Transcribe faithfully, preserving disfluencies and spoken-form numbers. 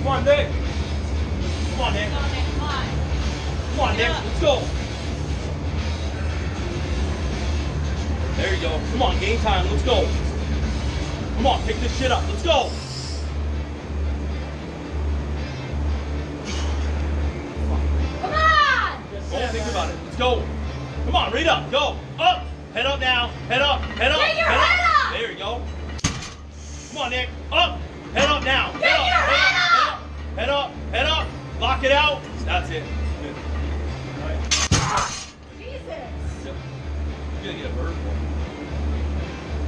Come on, Nick. Come on, Nick. Come on, Nick. Come on. Come on, Nick. Let's go. There you go. Come on, game time. Let's go. Come on, pick this shit up. Let's go. Come on! Don't think about it. Let's go. Come on, Rita. Go. Up. Head up now. Head up. Head up. Get your head up. There you go. Come on, Nick. Up. Head up now. Get head your up. head up. Head up. Head up. Lock it out. That's it. Good. All right. Jesus. You're gonna get a bird.